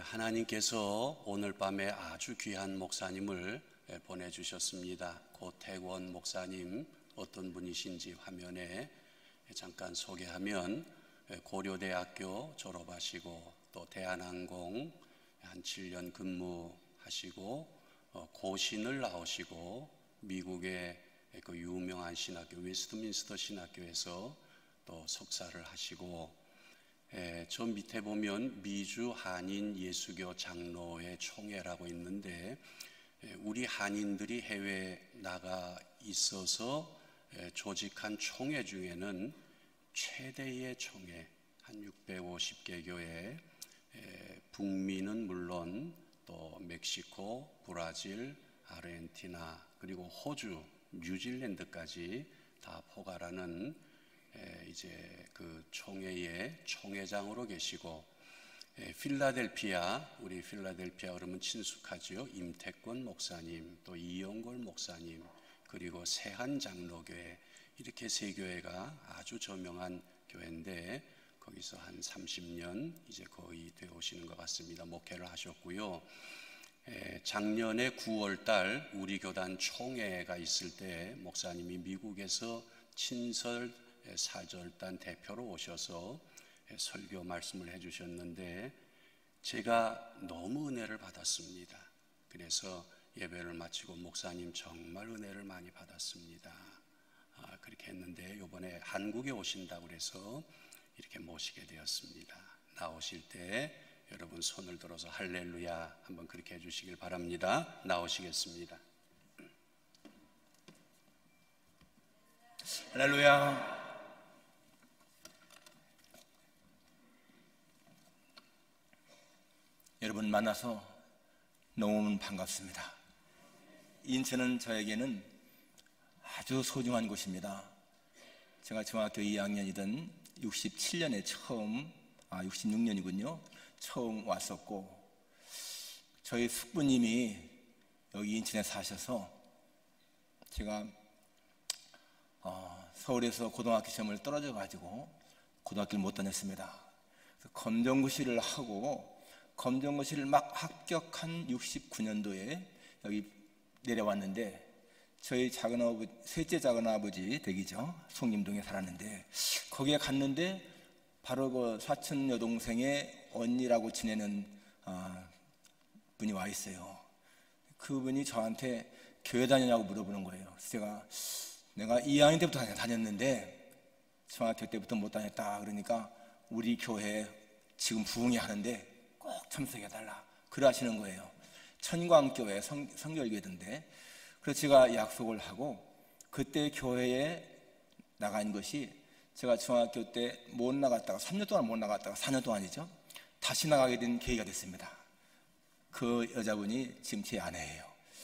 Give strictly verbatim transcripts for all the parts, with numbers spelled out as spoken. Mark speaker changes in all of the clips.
Speaker 1: 하나님께서 오늘 밤에 아주 귀한 목사님을 보내주셨습니다. 고태권 목사님, 어떤 분이신지 화면에 잠깐 소개하면 고려대학교 졸업하시고 또 대한항공 한 칠 년 근무하시고 고신을 나오시고 미국의 그 유명한 신학교 웨스트민스터 신학교에서 또 석사를 하시고, 예, 저 밑에 보면 미주 한인 예수교 장로회 총회라고 있는데, 예, 우리 한인들이 해외에 나가 있어서 예, 조직한 총회 중에는 최대의 총회, 한 육백오십 개 교회, 예, 북미는 물론 또 멕시코, 브라질, 아르헨티나 그리고 호주, 뉴질랜드까지 다 포괄하는 이제 그 총회의 총회장으로 계시고, 필라델피아, 우리 필라델피아 그러면 친숙하죠. 임태권 목사님, 또 이영골 목사님, 그리고 세한 장로교회, 이렇게 세 교회가 아주 저명한 교회인데 거기서 한 삼십 년 이제 거의 되어 오시는 것 같습니다. 목회를 하셨고요. 작년에 구월 달 우리 교단 총회가 있을 때 목사님이 미국에서 친설 사절단 대표로 오셔서 설교 말씀을 해주셨는데 제가 너무 은혜를 받았습니다. 그래서 예배를 마치고 목사님 정말 은혜를 많이 받았습니다. 아, 그렇게 했는데 이번에 한국에 오신다고 그래서 이렇게 모시게 되었습니다. 나오실 때 여러분 손을 들어서 할렐루야 한번 그렇게 해주시길 바랍니다. 나오시겠습니다.
Speaker 2: 할렐루야. 여러분 만나서 너무 반갑습니다. 인천은 저에게는 아주 소중한 곳입니다. 제가 중학교 이 학년이던 육십칠 년에 처음, 아 육십육 년이군요. 처음 왔었고, 저희 숙부님이 여기 인천에 사셔서 제가 어, 서울에서 고등학교 시험을 떨어져 가지고 고등학교를 못 다녔습니다. 그래서 검정고시를 하고 검정고시를 막 합격한 육십구 년도에 여기 내려왔는데, 저희 작은아버지, 셋째 작은아버지 댁이죠. 송림동에 살았는데 거기에 갔는데 바로 그 사촌 여동생의 언니라고 지내는 어, 분이 와 있어요. 그분이 저한테 교회 다니냐고 물어보는 거예요. 그래서 제가 내가 이 학년 때부터 다녔는데 중학교 때부터 못 다녔다 그러니까 우리 교회 지금 부흥회 하는데 꼭 참석해달라 그러시는 거예요. 천광교회 성, 성결교회던데. 그래서 제가 약속을 하고 그때 교회에 나간 것이, 제가 중학교 때 못 나갔다가 삼 년 동안 못 나갔다가 사 년 동안이죠. 다시 나가게 된 계기가 됐습니다. 그 여자분이 지금 제 아내예요.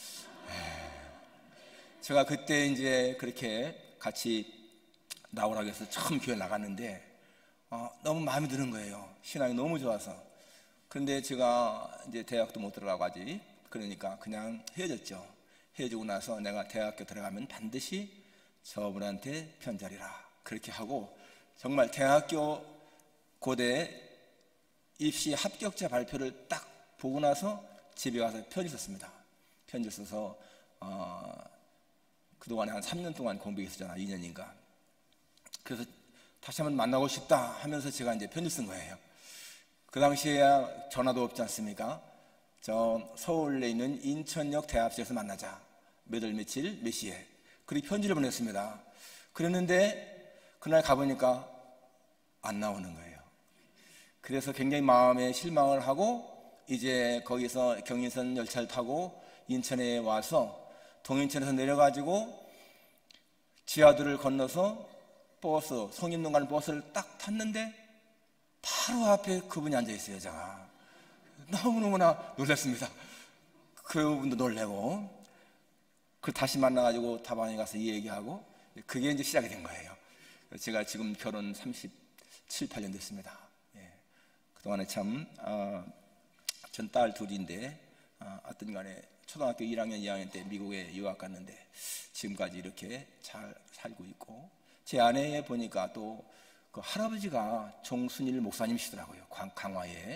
Speaker 2: 제가 그때 이제 그렇게 같이 나오라고 해서 처음 교회 나갔는데 어, 너무 마음에 드는 거예요. 신앙이 너무 좋아서. 그런데 제가 이제 대학도 못 들어가고 아직, 그러니까 그냥 헤어졌죠. 헤어지고 나서 내가 대학교 들어가면 반드시 저분한테 편지하리라 그렇게 하고, 정말 대학교 고대 입시 합격자 발표를 딱 보고 나서 집에 가서 편지 썼습니다. 편지 써서 어, 그동안에 한 삼 년 동안 공부했었잖아. 이 년인가. 그래서 다시 한번 만나고 싶다 하면서 제가 이제 편지 쓴 거예요. 그 당시에야 전화도 없지 않습니까? 저 서울에 있는 인천역 대합실에서 만나자. 몇 월 며칠 몇 시에. 그렇게 편지를 보냈습니다. 그랬는데 그날 가보니까 안 나오는 거예요. 그래서 굉장히 마음에 실망을 하고 이제 거기서 경인선 열차를 타고 인천에 와서 동인천에서 내려가지고 지하도를 건너서 버스, 송림동 가는 버스를 딱 탔는데 바로 앞에 그분이 앉아있어요. 여자가. 너무너무나 놀랐습니다. 그분도 놀래고, 그 다시 만나가지고 다방에 가서 이 얘기하고, 그게 이제 시작이 된 거예요. 제가 지금 결혼 삼십칠, 팔 년 됐습니다. 예. 그동안에 참, 어, 전 딸 둘인데, 어, 어떤 간에 초등학교 일 학년, 이 학년 때 미국에 유학 갔는데, 지금까지 이렇게 잘 살고 있고, 제 아내 보니까 또 그 할아버지가 종순일 목사님이시더라고요. 강화에.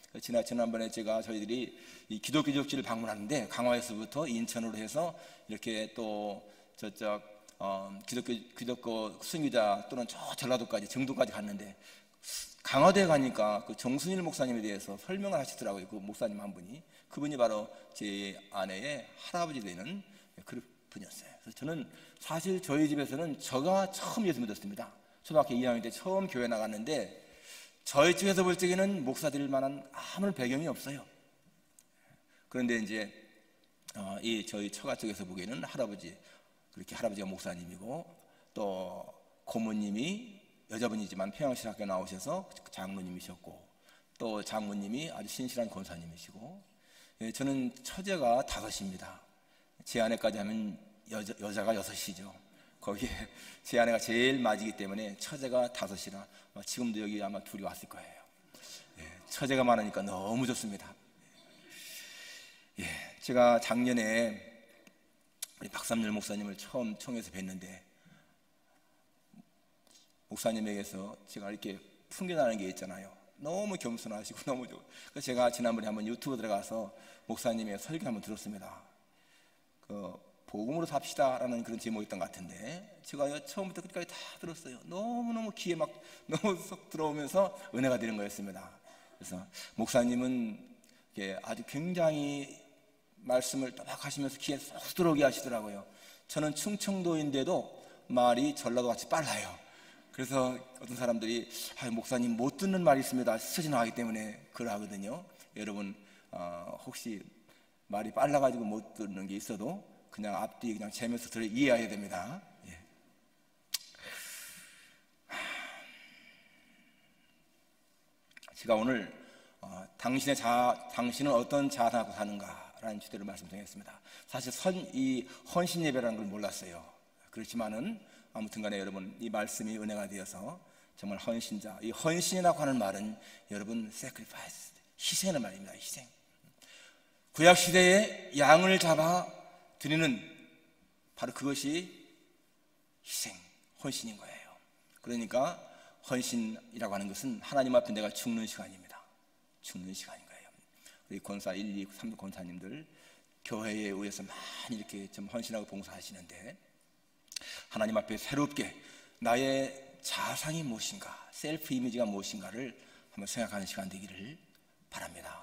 Speaker 2: 지난, 지난번에 제가 저희들이 이 기독교 교육지를 방문하는데 강화에서부터 인천으로 해서 이렇게 또 저쪽 어, 기독교, 기독교 순교자 또는 저 전라도까지 정도까지 갔는데 강화도에 가니까 그 정순일 목사님에 대해서 설명을 하시더라고요. 그 목사님 한 분이. 그분이 바로 제 아내의 할아버지 되는 그 분이었어요. 그래서 저는 사실 저희 집에서는 저가 처음 예수 믿었습니다. 초등학교 이 학년 때 처음 교회 나갔는데 저희 쪽에서 볼 적에는 목사 드릴 만한 아무런 배경이 없어요. 그런데 이제 어, 이 저희 처가 쪽에서 보기에는 할아버지, 그렇게 할아버지가 목사님이고 또 고모님이 여자분이지만 평양신학교 나오셔서 장로님이셨고 또 장모님이 아주 신실한 권사님이시고, 예, 저는 처제가 다섯입니다. 제 아내까지 하면 여자, 여자가 여섯이죠. 거기에 제 아내가 제일 맞이기 때문에 처제가 다섯이라 지금도 여기 아마 둘이 왔을 거예요. 예, 처제가 많으니까 너무 좋습니다. 예, 제가 작년에 우리 박삼열 목사님을 처음 청해서 뵀는데 목사님에게서 제가 이렇게 풍겨나는 게 있잖아요. 너무 겸손하시고 너무 좋고, 그래서 제가 지난번에 한번 유튜브 들어가서 목사님의 설교 한번 들었습니다. 그 복음으로 삽시다라는 그런 제목이었던 것 같은데 제가 처음부터 끝까지 다 들었어요. 너무너무 귀에 막 너무 쏙 들어오면서 은혜가 되는 거였습니다. 그래서 목사님은 아주 굉장히 말씀을 또박 하시면서 귀에 쏙 들어오게 하시더라고요. 저는 충청도인데도 말이 전라도같이 빨라요. 그래서 어떤 사람들이 아, 목사님 못 듣는 말이 있습니다. 스쳐지나가기 때문에 그러하거든요. 여러분 어, 혹시 말이 빨라가지고 못 듣는 게 있어도 그냥 앞뒤 그냥 재면서 들어 이해해야 됩니다. 예. 제가 오늘 어, 당신의 자, 당신은 어떤 자아를 갖고 사는가라는 주제로 말씀드리겠습니다. 사실 선, 이 헌신 예배라는 걸 몰랐어요. 그렇지만은 아무튼간에 여러분 이 말씀이 은혜가 되어서 정말 헌신자, 이 헌신이라고 하는 말은 여러분 sacrifice, 희생의 말입니다. 희생. 구약 시대에 양을 잡아 드리는 바로 그것이 희생, 헌신인 거예요. 그러니까 헌신이라고 하는 것은 하나님 앞에 내가 죽는 시간입니다. 죽는 시간인 거예요. 우리 권사 일, 이, 삼 권사님들 교회에 의해서 많이 이렇게 좀 헌신하고 봉사하시는데 하나님 앞에 새롭게 나의 자상이 무엇인가, 셀프 이미지가 무엇인가를 한번 생각하는 시간 되기를 바랍니다.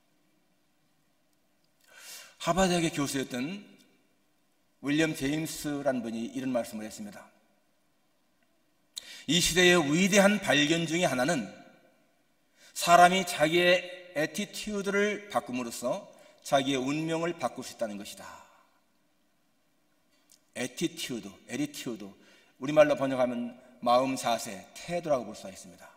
Speaker 2: 하버드대학의 교수였던 윌리엄 제임스라는 분이 이런 말씀을 했습니다. 이 시대의 위대한 발견 중에 하나는 사람이 자기의 애티튜드를 바꿈으로써 자기의 운명을 바꿀 수 있다는 것이다. 애티튜드, 에리튜드, 우리말로 번역하면 마음, 자세, 태도라고 볼 수가 있습니다.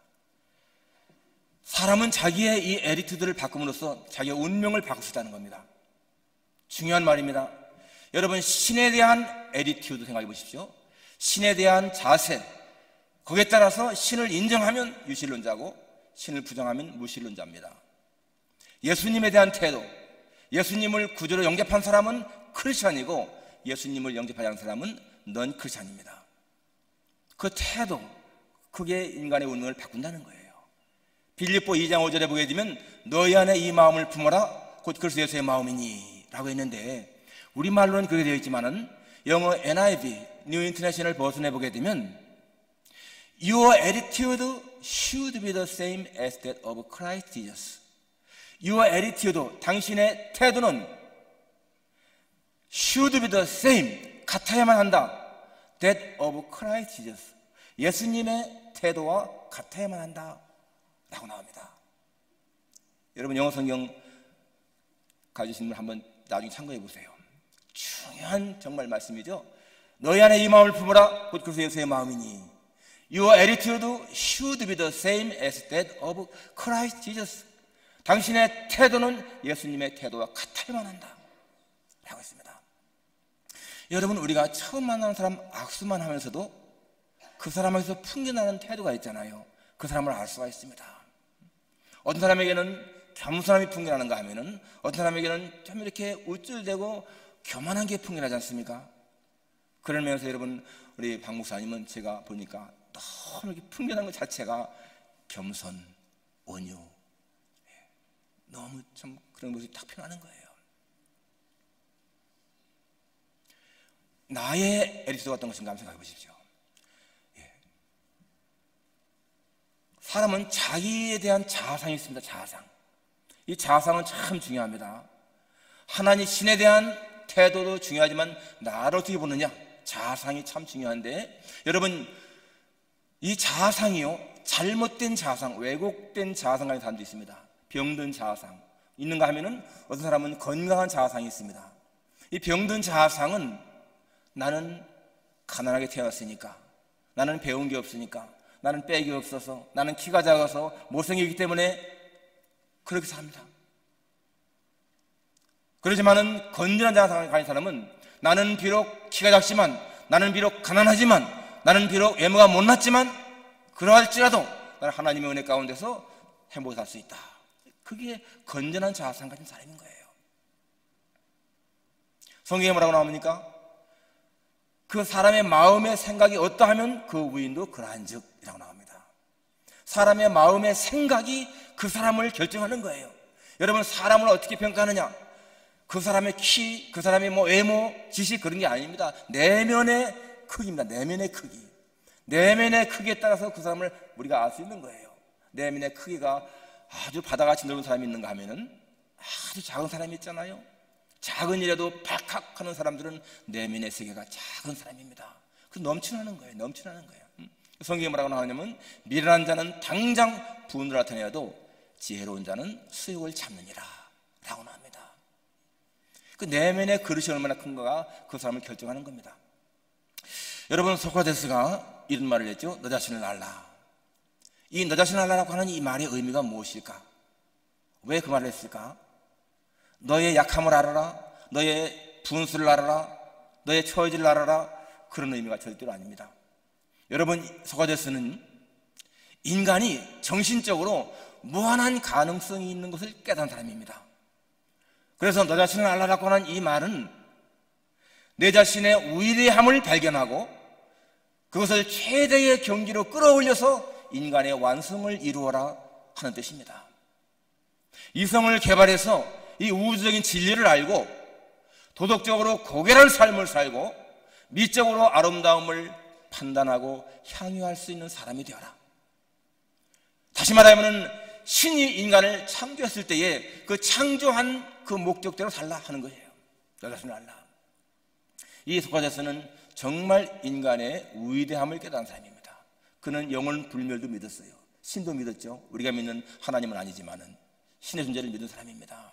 Speaker 2: 사람은 자기의 이 에리튜드를 바꿈으로써 자기의 운명을 바꿀 수 있다는 겁니다. 중요한 말입니다. 여러분 신에 대한 에리튜드 생각해 보십시오. 신에 대한 자세, 거기에 따라서 신을 인정하면 유신론자고 신을 부정하면 무신론자입니다. 예수님에 대한 태도, 예수님을 구주로 영접한 사람은 크리스찬이고 예수님을 영접하지 않은 사람은 넌 크리스찬입니다. 그 태도, 그게 인간의 운명을 바꾼다는 거예요. 빌립보 이 장 오 절에 보게 되면 너희 안에 이 마음을 품어라 곧 그리스도 예수의 마음이니 라고 했는데 우리말로는 그렇게 되어 있지만은 영어 엔 아이 비, New International 버전에 보게 되면 Your attitude should be the same as that of Christ Jesus. Your attitude, 당신의 태도는 should be the same, 같아야만 한다. That of Christ Jesus. 예수님의 태도와 같아야만 한다 라고 나옵니다. 여러분 영어 성경 가지신 분 한번 나중에 참고해 보세요. 중요한 정말 말씀이죠. 너희 안에 이 마음을 품어라 곧 그리스도 예수의 마음이니 Your attitude should be the same as that of Christ Jesus. 당신의 태도는 예수님의 태도와 같아야만 한다 라고 했습니다. 여러분 우리가 처음 만나는 사람 악수만 하면서도 그 사람에게서 풍겨나는 태도가 있잖아요. 그 사람을 알 수가 있습니다. 어떤 사람에게는 겸손함이 풍겨나는가 하면은 어떤 사람에게는 좀 이렇게 우쭐대고 교만한 게 풍겨나지 않습니까? 그러면서 여러분 우리 박 목사님은 제가 보니까 너무 이렇게 풍겨난 것 자체가 겸손, 온유. 너무 참 그런 모습이 딱 표현하는 거예요. 나의 에리스도가 어떤 것인가 한번 생각해 보십시오. 예. 사람은 자기에 대한 자아상이 있습니다. 자아상. 이 자아상은 참 중요합니다. 하나님 신에 대한 태도도 중요하지만 나를 어떻게 보느냐, 자아상이 참 중요한데, 여러분 이 자아상이요, 잘못된 자아상, 왜곡된 자아상 가진 사람도 있습니다. 병든 자아상 있는가 하면은 어떤 사람은 건강한 자아상이 있습니다. 이 병든 자아상은 나는 가난하게 태어났으니까, 나는 배운 게 없으니까, 나는 빽이 없어서, 나는 키가 작아서 못생기기 때문에 그렇게 삽니다. 그렇지만은 건전한 자아상을 가진 사람은 나는 비록 키가 작지만, 나는 비록 가난하지만, 나는 비록 외모가 못났지만 그러할지라도 나는 하나님의 은혜 가운데서 행복히 살 수 있다. 그게 건전한 자아상 가진 사람인 거예요. 성경에 뭐라고 나옵니까? 그 사람의 마음의 생각이 어떠하면 그 부인도 그러한즉 이라고 나옵니다. 사람의 마음의 생각이 그 사람을 결정하는 거예요. 여러분, 사람을 어떻게 평가하느냐? 그 사람의 키, 그 사람의 뭐 외모, 지식, 그런 게 아닙니다. 내면의 크기입니다. 내면의 크기. 내면의 크기에 따라서 그 사람을 우리가 알 수 있는 거예요. 내면의 크기가 아주 바다같이 넓은 사람이 있는가 하면은 아주 작은 사람이 있잖아요. 작은 일에도 박학 하는 사람들은 내면의 세계가 작은 사람입니다. 그 넘쳐나는 거예요. 넘쳐나는 거예요. 성경에 뭐라고 나오냐면, 미련한 자는 당장 분을 나타내어도 지혜로운 자는 수욕을 참느니라 라고 나옵니다. 그 내면의 그릇이 얼마나 큰가가 그 사람을 결정하는 겁니다. 여러분, 소크라테스가 이런 말을 했죠. 너 자신을 알라. 이 너 자신을 알라라고 하는 이 말의 의미가 무엇일까? 왜 그 말을 했을까? 너의 약함을 알아라, 너의 분수를 알아라, 너의 처지를 알아라, 그런 의미가 절대로 아닙니다. 여러분, 소크라테스는 인간이 정신적으로 무한한 가능성이 있는 것을 깨달은 사람입니다. 그래서 너 자신을 알라라고 하는 이 말은 내 자신의 위대함을 발견하고 그것을 최대의 경지로 끌어올려서 인간의 완성을 이루어라 하는 뜻입니다. 이성을 개발해서 이 우주적인 진리를 알고 도덕적으로 고결한 삶을 살고 미적으로 아름다움을 판단하고 향유할 수 있는 사람이 되어라. 다시 말하면 신이 인간을 창조했을 때에 그 창조한 그 목적대로 살라 하는 거예요. 너 자신을 알라. 이 소크라테스는 정말 인간의 위대함을 깨달은 사람입니다. 그는 영원 불멸도 믿었어요. 신도 믿었죠. 우리가 믿는 하나님은 아니지만은 신의 존재를 믿은 사람입니다.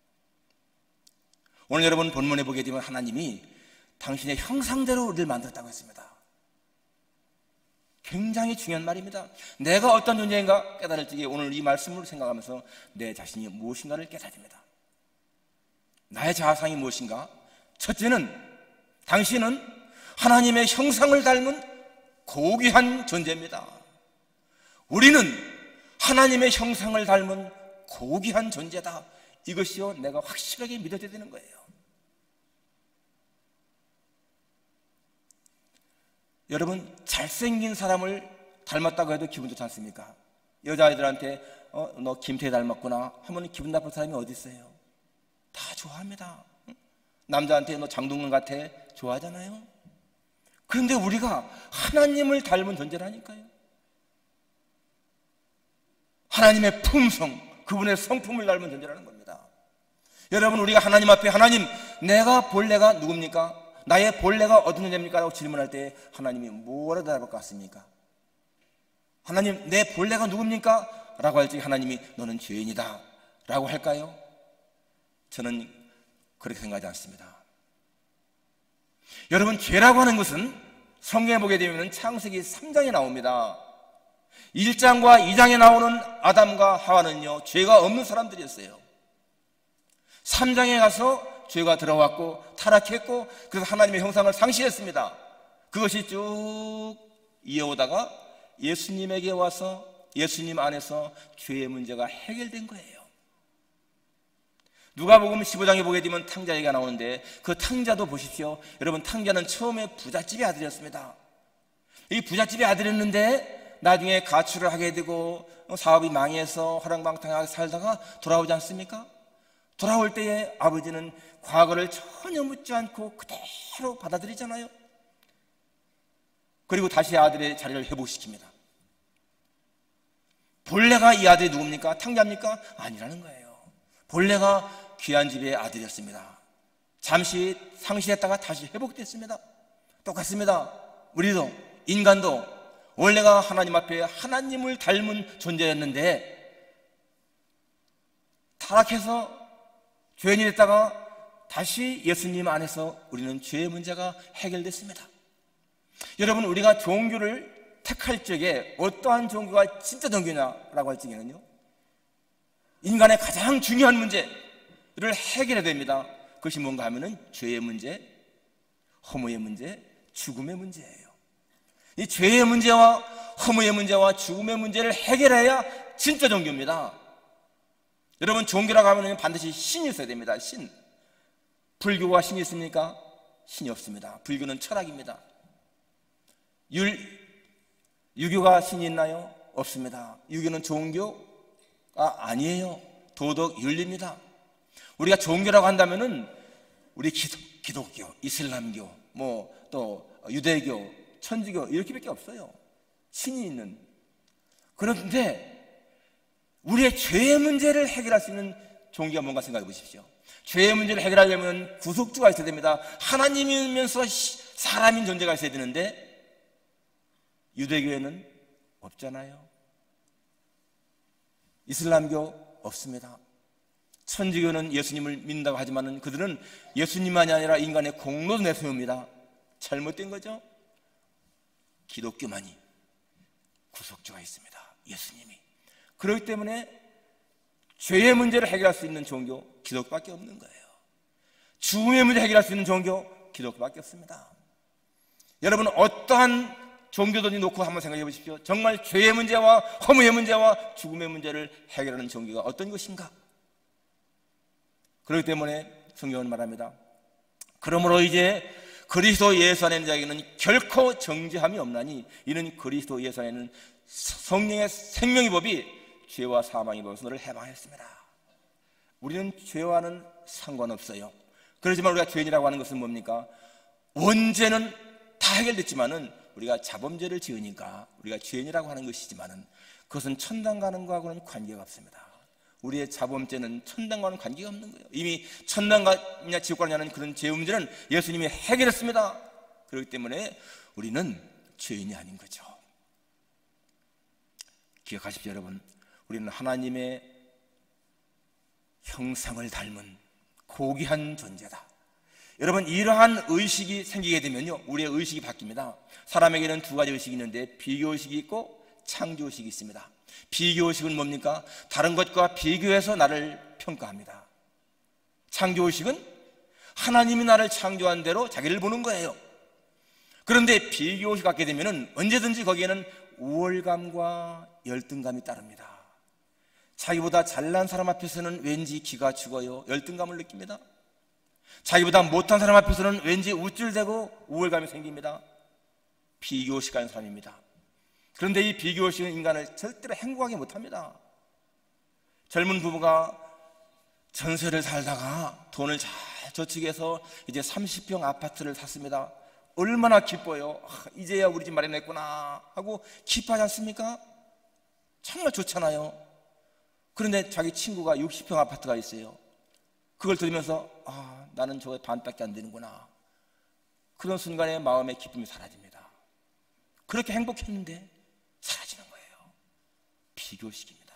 Speaker 2: 오늘 여러분 본문에 보게 되면 하나님이 당신의 형상대로 우리를 만들었다고 했습니다. 굉장히 중요한 말입니다. 내가 어떤 존재인가 깨달을 적에 오늘 이 말씀을 생각하면서 내 자신이 무엇인가를 깨달습니다. 나의 자아상이 무엇인가? 첫째는 당신은 하나님의 형상을 닮은 고귀한 존재입니다. 우리는 하나님의 형상을 닮은 고귀한 존재다. 이것이요, 내가 확실하게 믿어야 되는 거예요. 여러분, 잘생긴 사람을 닮았다고 해도 기분 좋지 않습니까? 여자아이들한테 어, 너 김태희 닮았구나 하면 기분 나쁜 사람이 어디 있어요? 다 좋아합니다. 남자한테 너 장동건 같아 좋아하잖아요. 그런데 우리가 하나님을 닮은 존재라니까요. 하나님의 품성, 그분의 성품을 닮은 존재라는 겁니다. 여러분, 우리가 하나님 앞에 하나님, 내가 본래가 누굽니까? 나의 본래가 어떤 존재입니까? 라고 질문할 때 하나님이 뭐라 대답할 것 같습니까? 하나님, 내 본래가 누굽니까? 라고 할 때 하나님이 너는 죄인이다 라고 할까요? 저는 그렇게 생각하지 않습니다. 여러분, 죄라고 하는 것은 성경에 보게 되면 창세기 삼 장에 나옵니다. 일 장과 이 장에 나오는 아담과 하와는요, 죄가 없는 사람들이었어요. 삼 장에 가서 죄가 들어왔고 타락했고 그래서 하나님의 형상을 상실했습니다. 그것이 쭉 이어오다가 예수님에게 와서 예수님 안에서 죄의 문제가 해결된 거예요. 누가복음 십오 장에 보게 되면 탕자 얘기가 나오는데 그 탕자도 보십시오. 여러분, 탕자는 처음에 부잣집의 아들이었습니다. 이 부잣집의 아들이었는데 나중에 가출을 하게 되고 사업이 망해서 허랑방탕하게 살다가 돌아오지 않습니까? 돌아올 때에 아버지는 과거를 전혀 묻지 않고 그대로 받아들이잖아요. 그리고 다시 아들의 자리를 회복시킵니다. 본래가 이 아들이 누굽니까? 탕자입니까? 아니라는 거예요. 본래가 귀한 집의 아들이었습니다. 잠시 상실했다가 다시 회복됐습니다. 똑같습니다. 우리도, 인간도 원래가 하나님 앞에 하나님을 닮은 존재였는데 타락해서 죄인이 됐다가 다시 예수님 안에서 우리는 죄의 문제가 해결됐습니다. 여러분, 우리가 종교를 택할 적에 어떠한 종교가 진짜 종교냐라고 할 적에는요, 인간의 가장 중요한 문제를 해결해야 됩니다. 그것이 뭔가 하면은 죄의 문제, 허무의 문제, 죽음의 문제예요. 이 죄의 문제와 허무의 문제와 죽음의 문제를 해결해야 진짜 종교입니다. 여러분, 종교라고 하면 반드시 신이 있어야 됩니다. 신. 불교가 신이 있습니까? 신이 없습니다. 불교는 철학입니다. 율, 유교가 신이 있나요? 없습니다. 유교는 종교가 아니에요. 도덕, 윤리입니다. 우리가 종교라고 한다면은 우리 기독, 기독교, 이슬람교, 뭐 또 유대교, 천주교 이렇게밖에 없어요. 신이 있는. 그런데 우리의 죄의 문제를 해결할 수 있는 종교가 뭔가 생각해 보십시오. 죄의 문제를 해결하려면 구속주가 있어야 됩니다. 하나님이면서 사람인 존재가 있어야 되는데 유대교에는 없잖아요. 이슬람교 없습니다. 천주교는 예수님을 믿는다고 하지만 그들은 예수님만이 아니라 인간의 공로도 내세웁니다. 잘못된 거죠. 기독교만이 구속주가 있습니다. 예수님이. 그렇기 때문에 죄의 문제를 해결할 수 있는 종교 기독교밖에 없는 거예요. 죽음의 문제 해결할 수 있는 종교 기독교밖에 없습니다. 여러분, 어떠한 종교든지 놓고 한번 생각해 보십시오. 정말 죄의 문제와 허무의 문제와 죽음의 문제를 해결하는 종교가 어떤 것인가? 그렇기 때문에 성경은 말합니다. 그러므로 이제 그리스도 예수 안에 있는 자에게는 결코 정죄함이 없나니 이는 그리스도 예수 안에 있는 성령의 생명의 법이 죄와 사망의 법에서 너를 해방했습니다. 우리는 죄와는 상관없어요. 그렇지만 우리가 죄인이라고 하는 것은 뭡니까? 원죄는 다 해결됐지만은 우리가 자범죄를 지으니까 우리가 죄인이라고 하는 것이지만은 그것은 천당 가는 거하고는 관계가 없습니다. 우리의 자범죄는 천당과는 관계가 없는 거예요. 이미 천당 가냐 지옥 가냐는 그런 죄 문제는 예수님이 해결했습니다. 그렇기 때문에 우리는 죄인이 아닌 거죠. 기억하십시오, 여러분. 우리는 하나님의 형상을 닮은 고귀한 존재다. 여러분, 이러한 의식이 생기게 되면요, 우리의 의식이 바뀝니다. 사람에게는 두 가지 의식이 있는데 비교의식이 있고 창조의식이 있습니다. 비교의식은 뭡니까? 다른 것과 비교해서 나를 평가합니다. 창조의식은 하나님이 나를 창조한 대로 자기를 보는 거예요. 그런데 비교의식 갖게 되면 언제든지 거기에는 우월감과 열등감이 따릅니다. 자기보다 잘난 사람 앞에서는 왠지 기가 죽어요. 열등감을 느낍니다. 자기보다 못한 사람 앞에서는 왠지 우쭐대고 우월감이 생깁니다. 비교의식하는 사람입니다. 그런데 이 비교의식은 인간을 절대로 행복하게 못합니다. 젊은 부부가 전세를 살다가 돈을 잘 저축해서 이제 삼십 평 아파트를 샀습니다. 얼마나 기뻐요. 아, 이제야 우리 집 마련했구나 하고 기뻐하지 않습니까? 정말 좋잖아요. 그런데 자기 친구가 육십 평 아파트가 있어요. 그걸 들으면서 아, 나는 저거 반밖에 안 되는구나. 그런 순간에 마음의 기쁨이 사라집니다. 그렇게 행복했는데 사라지는 거예요. 비교식입니다.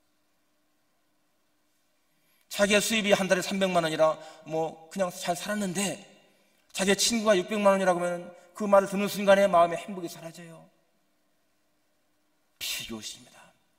Speaker 2: 자기의 수입이 한 달에 삼백만 원이라 뭐 그냥 잘 살았는데 자기의 친구가 육백만 원이라고 하면 그 말을 듣는 순간에 마음의 행복이 사라져요. 비교식입니다.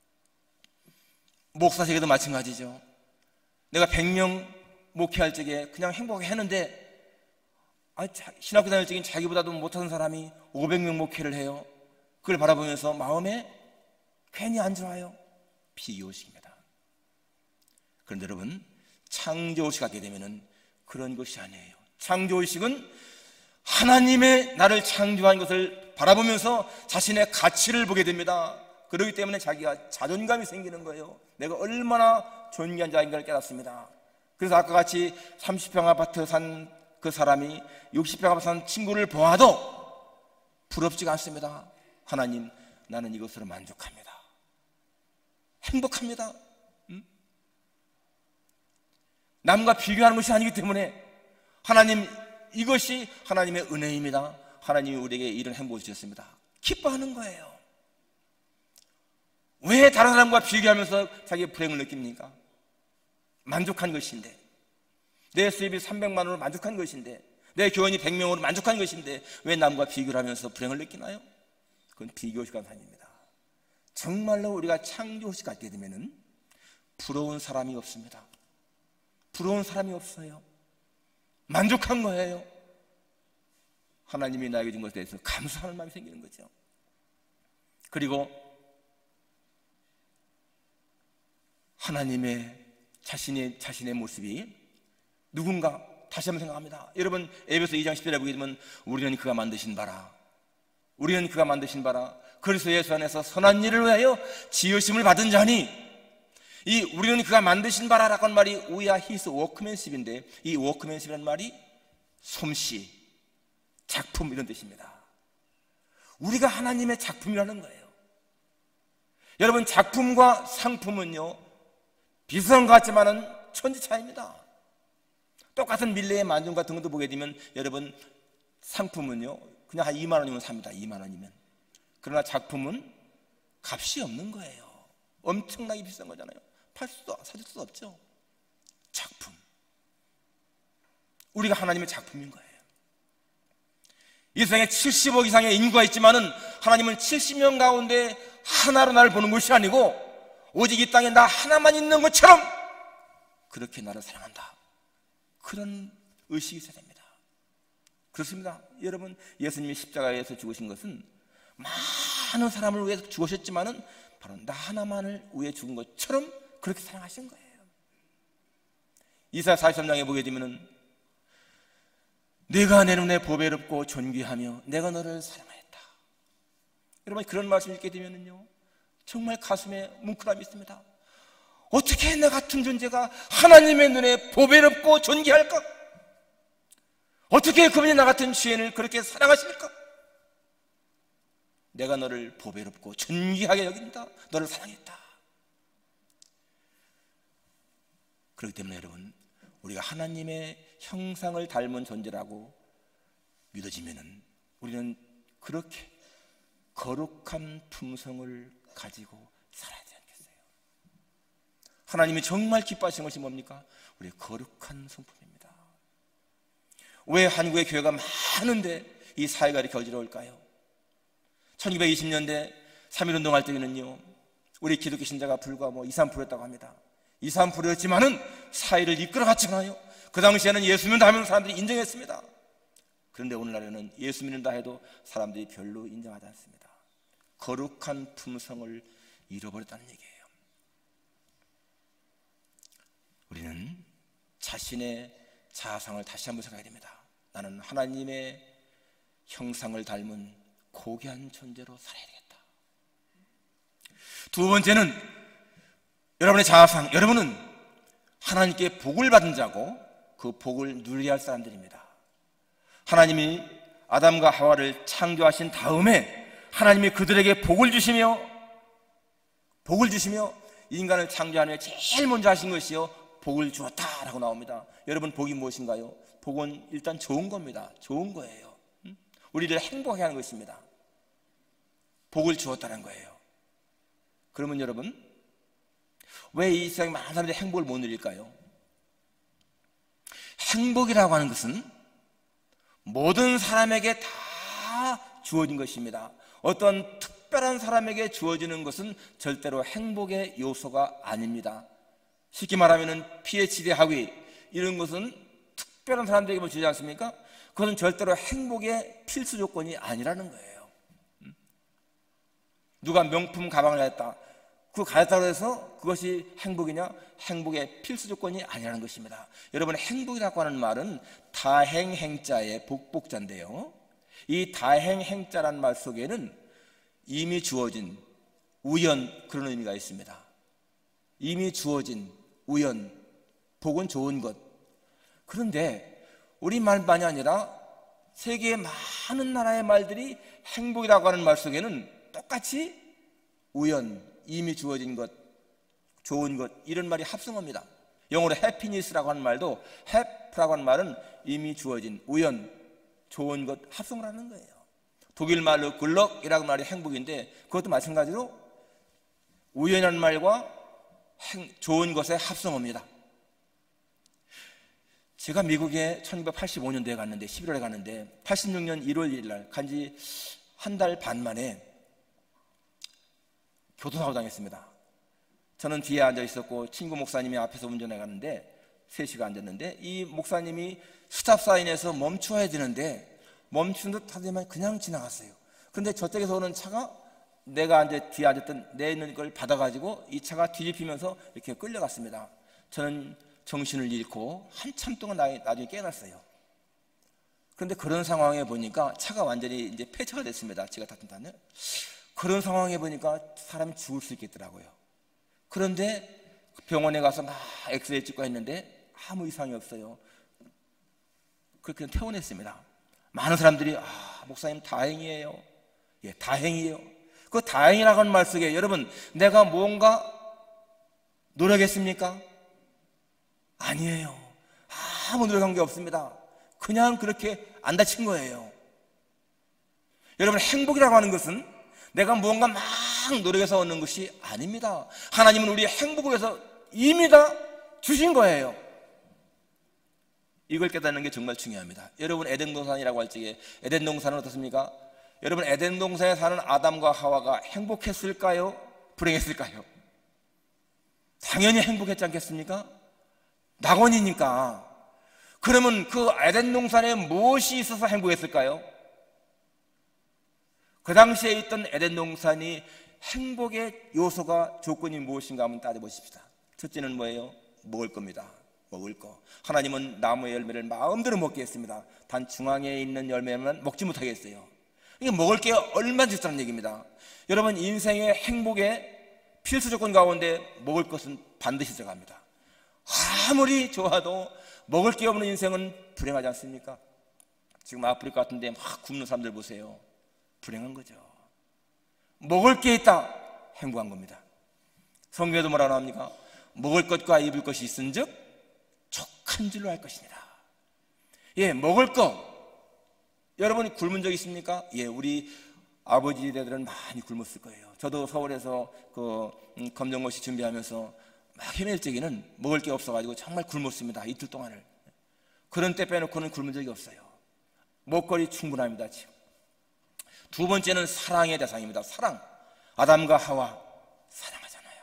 Speaker 2: 목사 세계도 마찬가지죠. 내가 백 명 목회할 적에 그냥 행복하게 했는데 아, 신학교 다닐 적엔 자기보다도 못하는 사람이 오백 명 목회를 해요. 그걸 바라보면서 마음에 괜히 안 좋아요. 비교의식입니다. 그런데 여러분, 창조의식 갖게 되면 그런 것이 아니에요. 창조의식은 하나님의 나를 창조한 것을 바라보면서 자신의 가치를 보게 됩니다. 그렇기 때문에 자기가 자존감이 생기는 거예요. 내가 얼마나 존귀한 자인가를 깨닫습니다. 그래서 아까 같이 삼십 평 아파트 산 그 사람이 육십 평 아파트 산 친구를 보아도 부럽지가 않습니다. 하나님, 나는 이것으로 만족합니다. 행복합니다. 응? 남과 비교하는 것이 아니기 때문에 하나님, 이것이 하나님의 은혜입니다. 하나님이 우리에게 이런 행복을 주셨습니다. 기뻐하는 거예요. 왜 다른 사람과 비교하면서 자기의 불행을 느낍니까? 만족한 것인데, 내 수입이 삼백만 원으로 만족한 것인데, 내 교원이 백 명으로 만족한 것인데 왜 남과 비교를 하면서 불행을 느끼나요? 그건 비교의식 아닙니다. 정말로 우리가 창조의식 갖게 되면은 부러운 사람이 없습니다. 부러운 사람이 없어요. 만족한 거예요. 하나님이 나에게 준 것에 대해서 감사하는 마음이 생기는 거죠. 그리고 하나님의 자신의 자신의 모습이 누군가 다시 한번 생각합니다. 여러분, 에베소 이 장 십 절에 보게 되면 우리는 그가 만드신 바라, 우리는 그가 만드신 바라 그리스도 예수 안에서 선한 일을 위하여 지으심을 받은 자니, 이 우리는 그가 만드신 바라라고 하는 말이 We are his workmanship인데, 이 workmanship이라는 말이 솜씨, 작품 이런 뜻입니다. 우리가 하나님의 작품이라는 거예요. 여러분, 작품과 상품은요 비슷한 것 같지만은 천지 차이입니다. 똑같은 밀레의 만점 같은 것도 보게 되면 여러분, 상품은요 그냥 한 이만 원이면 삽니다. 이만 원이면. 그러나 작품은 값이 없는 거예요. 엄청나게 비싼 거잖아요. 팔 수도 사줄 수도 없죠. 작품, 우리가 하나님의 작품인 거예요. 이 세상에 칠십억 이상의 인구가 있지만은 하나님은 칠십 명 가운데 하나로 나를 보는 것이 아니고 오직 이 땅에 나 하나만 있는 것처럼 그렇게 나를 사랑한다, 그런 의식이 있어야 됩니다. 그렇습니다. 여러분, 예수님이 십자가에서 죽으신 것은 많은 사람을 위해 죽으셨지만은 바로 나 하나만을 위해 죽은 것처럼 그렇게 사랑하신 거예요. 이사야 사십삼 장에 보게 되면은 내가 내 눈에 보배롭고 존귀하며 내가 너를 사랑하였다. 여러분, 그런 말씀 읽게 되면은요 정말 가슴에 뭉클함이 있습니다. 어떻게 나 같은 존재가 하나님의 눈에 보배롭고 존귀할까? 어떻게 그분이 나 같은 죄인을 그렇게 사랑하실까? 내가 너를 보배롭고 존귀하게 여긴다, 너를 사랑했다. 그렇기 때문에 여러분, 우리가 하나님의 형상을 닮은 존재라고 믿어지면은 우리는 그렇게 거룩한 품성을 가지고 살아야 되지 않겠어요? 하나님이 정말 기뻐하시는 것이 뭡니까? 우리의 거룩한 성품입니다. 왜 한국의 교회가 많은데 이 사회가 이렇게 어지러울까요? 천구백이십 년대 삼일 운동할 때는요 우리 기독교 신자가 불과 뭐 이, 삼 퍼센트였다고 합니다. 이, 삼 퍼센트였지만은 사회를 이끌어갔잖아요. 그 당시에는 예수 믿는다 하면 사람들이 인정했습니다. 그런데 오늘날에는 예수 믿는다 해도 사람들이 별로 인정하지 않습니다. 거룩한 품성을 잃어버렸다는 얘기예요. 우리는 자신의 자아상을 다시 한번 생각해야 됩니다. 나는 하나님의 형상을 닮은 고귀한 존재로 살아야 되겠다. 두 번째는 여러분의 자아상, 여러분은 하나님께 복을 받은 자고 그 복을 누려야 할 사람들입니다. 하나님이 아담과 하와를 창조하신 다음에 하나님이 그들에게 복을 주시며 복을 주시며 인간을 창조하는 제일 먼저 하신 것이요 복을 주었다라고 나옵니다. 여러분, 복이 무엇인가요? 복은 일단 좋은 겁니다. 좋은 거예요. 우리를 행복하게 하는 것입니다. 복을 주었다는 거예요. 그러면 여러분, 왜 이 세상에 많은 사람들이 행복을 못 누릴까요? 행복이라고 하는 것은 모든 사람에게 다 주어진 것입니다. 어떤 특별한 사람에게 주어지는 것은 절대로 행복의 요소가 아닙니다. 쉽게 말하면 피에이치디 학위 이런 것은 특별한 사람들에게만 주지 않습니까? 그것은 절대로 행복의 필수 조건이 아니라는 거예요. 누가 명품 가방을 했다, 그거 가졌다고 해서 그것이 행복이냐? 행복의 필수 조건이 아니라는 것입니다. 여러분, 행복이라고 하는 말은 다행행자의 복복자인데요, 이 다행행자라는 말 속에는 이미 주어진 우연, 그런 의미가 있습니다. 이미 주어진 우연, 복은 좋은 것. 그런데 우리 말만이 아니라 세계의 많은 나라의 말들이 행복이라고 하는 말 속에는 똑같이 우연, 이미 주어진 것, 좋은 것, 이런 말이 합성어입니다. 영어로 happiness라고 하는 말도 happ라고 하는 말은 이미 주어진 우연, 좋은 것 합성을 하는 거예요. 독일 말로 글럭이라는 말이 행복인데 그것도 마찬가지로 우연한 말과 행, 좋은 것의 합성어입니다. 제가 미국에 천구백팔십오 년도에 갔는데 십일월에 갔는데 팔십육 년 일월 일일 날 간지 한 달 반 만에 교통사고 당했습니다. 저는 뒤에 앉아 있었고 친구 목사님이 앞에서 운전해 가는데 셋이가 앉았는데 이 목사님이 스탑사인에서 멈춰야 되는데 멈춘 듯 하더니만 그냥 지나갔어요. 그런데 저쪽에서 오는 차가 내가 앉아 뒤에 앉았던 내 있는 걸 받아가지고 이 차가 뒤집히면서 이렇게 끌려갔습니다. 저는 정신을 잃고 한참 동안 나중에 깨어났어요. 그런데 그런 상황에 보니까 차가 완전히 이제 폐차가 됐습니다. 제가 탔던 차는. 그런 상황에 보니까 사람이 죽을 수 있겠더라고요. 그런데 병원에 가서 막 엑스레이 찍고 했는데 아무 이상이 없어요. 그렇게 퇴원했습니다. 많은 사람들이 아, 목사님 다행이에요. 예, 다행이에요. 그 다행이라고 하는 말 속에 여러분 내가 뭔가 노력했습니까? 아니에요. 아무 노력한 게 없습니다. 그냥 그렇게 안 다친 거예요. 여러분 행복이라고 하는 것은 내가 무언가 막 노력해서 얻는 것이 아닙니다. 하나님은 우리의 행복을 위해서 이미 다 주신 거예요. 이걸 깨닫는 게 정말 중요합니다. 여러분 에덴 동산이라고 할 적에 에덴 동산은 어떻습니까? 여러분 에덴 동산에 사는 아담과 하와가 행복했을까요? 불행했을까요? 당연히 행복했지 않겠습니까? 낙원이니까. 그러면 그 에덴 동산에 무엇이 있어서 행복했을까요? 그 당시에 있던 에덴 동산이 행복의 요소가 조건이 무엇인가 한번 따져보십시다. 첫째는 뭐예요? 먹을 겁니다. 먹을 거. 하나님은 나무의 열매를 마음대로 먹게 했습니다. 단 중앙에 있는 열매만 먹지 못하게 했어요. 이게 먹을 게 얼마나 좋다는 얘기입니다. 여러분 인생의 행복의 필수 조건 가운데 먹을 것은 반드시 들어갑니다. 아무리 좋아도 먹을 게 없는 인생은 불행하지 않습니까? 지금 아프리카 같은 데 막 굶는 사람들 보세요. 불행한 거죠. 먹을 게 있다 행복한 겁니다. 성경에도 뭐라 나옵니까? 먹을 것과 입을 것이 있은즉 족한 줄로 알 것이니라. 예, 먹을 거. 여러분이 굶은 적 있습니까? 예, 우리 아버지들은 많이 굶었을 거예요. 저도 서울에서 그 음, 검정고시 준비하면서 막 헤맬 적에는 먹을 게 없어가지고 정말 굶었습니다. 이틀 동안을. 그런 때 빼놓고는 굶은 적이 없어요. 먹거리 충분합니다. 지금. 두 번째는 사랑의 대상입니다. 사랑. 아담과 하와 사랑하잖아요.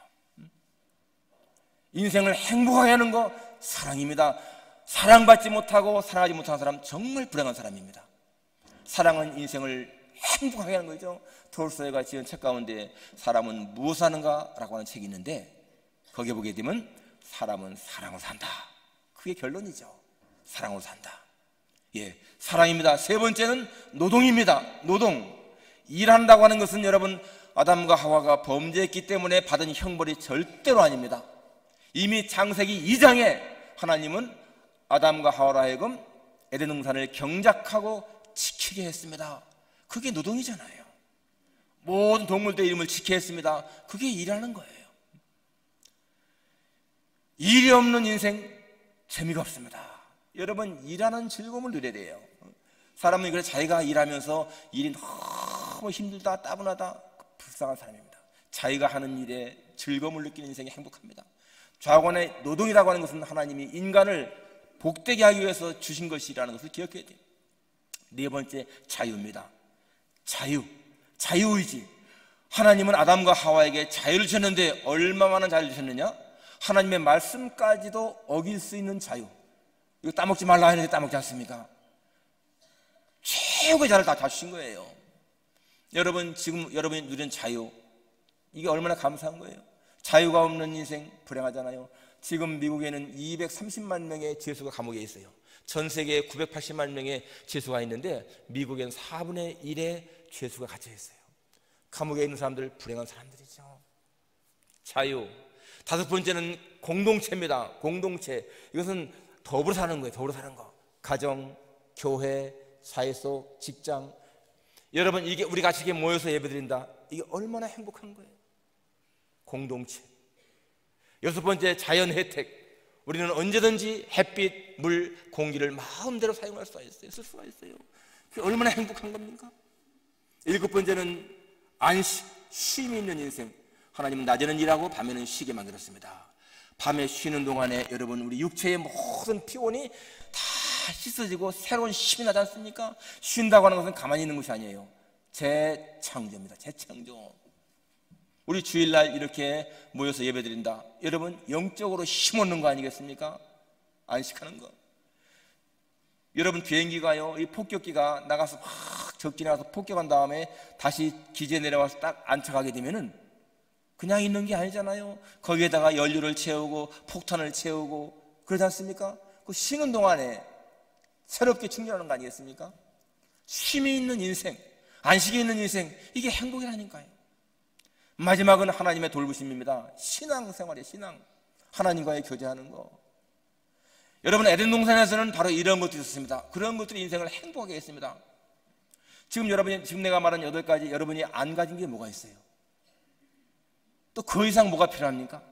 Speaker 2: 인생을 행복하게 하는 거 사랑입니다. 사랑받지 못하고 사랑하지 못하는 사람 정말 불행한 사람입니다. 사랑은 인생을 행복하게 하는 거죠. 톨스토이가 지은 책 가운데 사람은 무엇 하는가? 라고 하는 책이 있는데 거기에 보게 되면 사람은 사랑으로 산다. 그게 결론이죠. 사랑으로 산다. 예, 사랑입니다. 세 번째는 노동입니다. 노동. 일한다고 하는 것은 여러분 아담과 하와가 범죄했기 때문에 받은 형벌이 절대로 아닙니다. 이미 창세기 이 장에 하나님은 아담과 하와로 하여금 에덴 동산을 경작하고 지키게 했습니다. 그게 노동이잖아요. 모든 동물들의 이름을 지키게 했습니다. 그게 일하는 거예요. 일이 없는 인생 재미가 없습니다. 여러분 일하는 즐거움을 누려야 돼요. 사람은 그래 자기가 일하면서 일이 너무 힘들다 따분하다 불쌍한 사람입니다. 자기가 하는 일에 즐거움을 느끼는 인생이 행복합니다. 좌권의 노동이라고 하는 것은 하나님이 인간을 복되게 하기 위해서 주신 것이라는 것을 기억해야 돼요. 네 번째 자유입니다. 자유, 자유의지. 하나님은 아담과 하와에게 자유를 주셨는데 얼마만한 자유를 주셨느냐? 하나님의 말씀까지도 어길 수 있는 자유. 이거 따먹지 말라 했는데 따먹지 않습니까? 최고의 자유를 다 주신 거예요. 여러분 지금 여러분이 누린 자유 이게 얼마나 감사한 거예요. 자유가 없는 인생 불행하잖아요. 지금 미국에는 이백삼십만 명의 죄수가 감옥에 있어요. 전 세계에 구백팔십만 명의 죄수가 있는데 미국엔 사분의 일의 죄수가 갇혀 있어요. 감옥에 있는 사람들 불행한 사람들이죠. 자유. 다섯 번째는 공동체입니다. 공동체. 이것은 더불어 사는 거예요. 더불어 사는 거. 가정, 교회, 사회 속, 직장. 여러분, 이게 우리 같이 이렇게 모여서 예배드린다. 이게 얼마나 행복한 거예요. 공동체. 여섯 번째, 자연 혜택. 우리는 언제든지 햇빛, 물, 공기를 마음대로 사용할 수가 있어요. 쓸 수가 있어요. 그게 얼마나 행복한 겁니까? 일곱 번째는 안식, 쉼이 있는 인생. 하나님은 낮에는 일하고 밤에는 쉬게 만들었습니다. 밤에 쉬는 동안에 여러분, 우리 육체의 모든 피곤이 다 씻어지고 새로운 쉼이 나지 않습니까? 쉰다고 하는 것은 가만히 있는 것이 아니에요. 재창조입니다. 재창조. 우리 주일날 이렇게 모여서 예배드린다. 여러분, 영적으로 힘없는 거 아니겠습니까? 안식하는 거. 여러분, 비행기 가요. 이 폭격기가 나가서 막 적기 나가서 폭격한 다음에 다시 기지에 내려와서 딱 안착하게 되면은 그냥 있는 게 아니잖아요. 거기에다가 연료를 채우고 폭탄을 채우고 그러지 않습니까? 그 쉬는 동안에 새롭게 충전하는 거 아니겠습니까? 쉼이 있는 인생, 안식이 있는 인생, 이게 행복이라니까요. 마지막은 하나님의 돌보심입니다. 신앙생활이에요. 신앙. 하나님과의 교제하는 거. 여러분, 에덴 동산에서는 바로 이런 것들이 있었습니다. 그런 것들이 인생을 행복하게 했습니다. 지금 여러분이, 지금 내가 말한 여덟 가지, 여러분이 안 가진 게 뭐가 있어요? 또 그 이상 뭐가 필요합니까?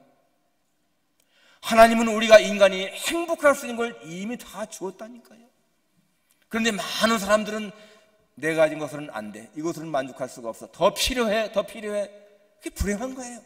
Speaker 2: 하나님은 우리가 인간이 행복할 수 있는 걸 이미 다 주었다니까요. 그런데 많은 사람들은 내가 가진 것은 안 돼. 이것으로는 만족할 수가 없어. 더 필요해, 더 필요해. 그게 불행한 거예요.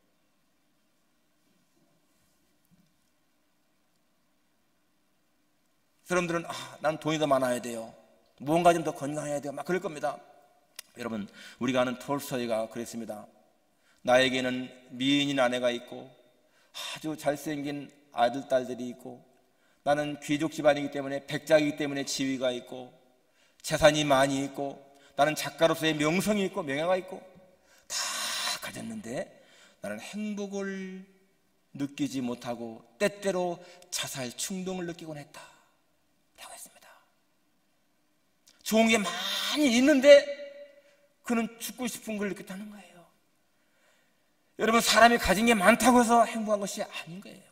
Speaker 2: 사람들은 아, 난 돈이 더 많아야 돼요. 무언가 좀 더 건강해야 돼요. 막 그럴 겁니다. 여러분, 우리가 아는 톨스토이가 그랬습니다. 나에게는 미인인 아내가 있고 아주 잘생긴 아들, 딸들이 있고 나는 귀족 집안이기 때문에 백작이기 때문에 지위가 있고 재산이 많이 있고 나는 작가로서의 명성이 있고 명예가 있고 다 가졌는데 나는 행복을 느끼지 못하고 때때로 자살 충동을 느끼곤 했다 라고 했습니다. 좋은 게 많이 있는데 그는 죽고 싶은 걸 느꼈다는 거예요. 여러분, 사람이 가진 게 많다고 해서 행복한 것이 아닌 거예요.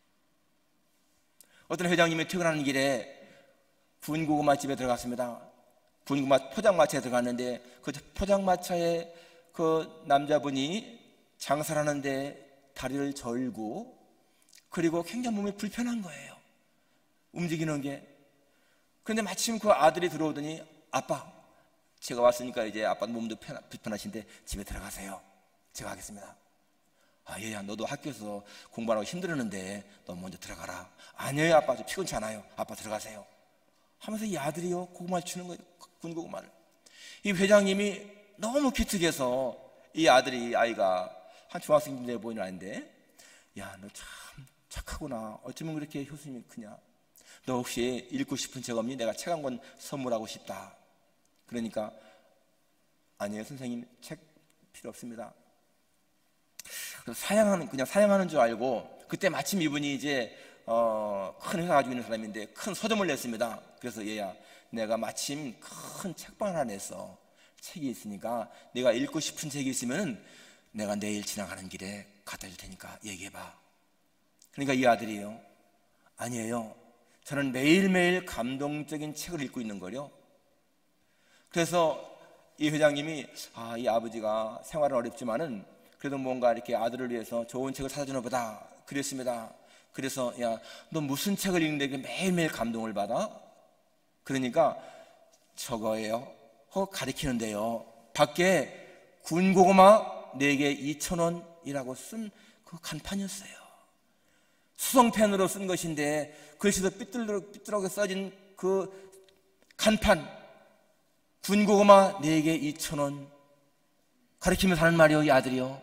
Speaker 2: 어떤 회장님이 퇴근하는 길에 군고구마 집에 들어갔습니다. 군고구마 포장마차에 들어갔는데 그 포장마차에 그 남자분이 장사를 하는데 다리를 절고 그리고 굉장히 몸이 불편한 거예요. 움직이는 게. 그런데 마침 그 아들이 들어오더니 아빠, 제가 왔으니까 이제 아빠 몸도 불편하신데 집에 들어가세요. 제가 하겠습니다. 아, 얘야, 너도 학교에서 공부하고 힘들었는데 너 먼저 들어가라. 아니에요, 아빠, 저 피곤치 않아요. 아빠 들어가세요. 하면서 이 아들이요, 고구마를 주는 거예요. 군고구마를. 이 회장님이 너무 기특해서 이 아들이, 아이가 한 중학생 돼 보이는 아이인데, 야, 너 참 착하구나. 어쩌면 그렇게 효심이 크냐. 너 혹시 읽고 싶은 책 없니? 내가 책 한 권 선물하고 싶다. 그러니까 아니에요, 선생님, 책 필요 없습니다. 그래서 사양하는, 그냥 사양하는 줄 알고 그때 마침 이분이 이제 어, 큰 회사 가지고 있는 사람인데 큰 서점을 냈습니다. 그래서 얘야, 내가 마침 큰 책방 하나 냈어. 책이 있으니까 내가 읽고 싶은 책이 있으면 내가 내일 지나가는 길에 갖다 줄 테니까 얘기해봐. 그러니까 이 아들이요, 아니에요, 저는 매일매일 감동적인 책을 읽고 있는 거요. 그래서 이 회장님이 아, 이 아버지가 생활은 어렵지만은 그래도 뭔가 이렇게 아들을 위해서 좋은 책을 사주나 보다 그랬습니다. 그래서 야, 너 무슨 책을 읽는데 매일매일 감동을 받아? 그러니까 저거예요. 어, 가리키는데요, 밖에 군고구마 네 개 이천 원이라고 쓴 그 간판이었어요. 수성펜으로 쓴 것인데 글씨도 삐뚤게 써진 그 간판, 군고구마 네 개 이천 원 가리키면서 하는 말이요, 이 아들이요,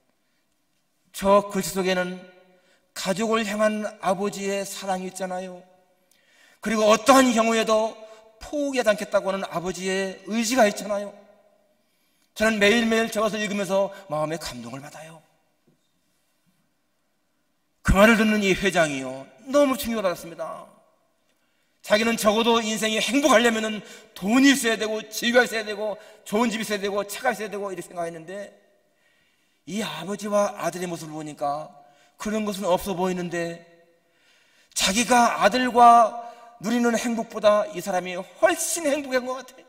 Speaker 2: 저 글씨 속에는 가족을 향한 아버지의 사랑이 있잖아요. 그리고 어떠한 경우에도 포기하지 않겠다고 하는 아버지의 의지가 있잖아요. 저는 매일매일 저것을 읽으면서 마음에 감동을 받아요. 그 말을 듣는 이 회장이요, 너무 충격을 받았습니다. 자기는 적어도 인생이 행복하려면 돈이 있어야 되고 지위가 있어야 되고 좋은 집이 있어야 되고 차가 있어야 되고 이렇게 생각했는데, 이 아버지와 아들의 모습을 보니까 그런 것은 없어 보이는데, 자기가 아들과 누리는 행복보다 이 사람이 훨씬 행복한 것 같아요.